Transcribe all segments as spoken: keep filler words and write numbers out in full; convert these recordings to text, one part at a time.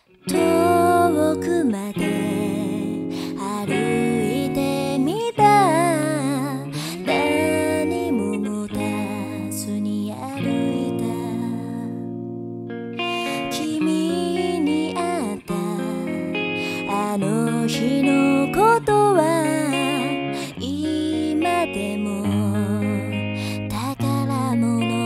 遠くまで歩いてみた。何も持たずに歩いた。君に会ったあの日のことは今でも宝物。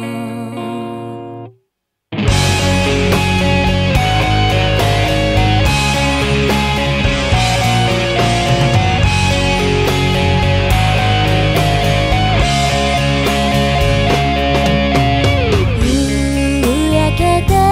夕焼けた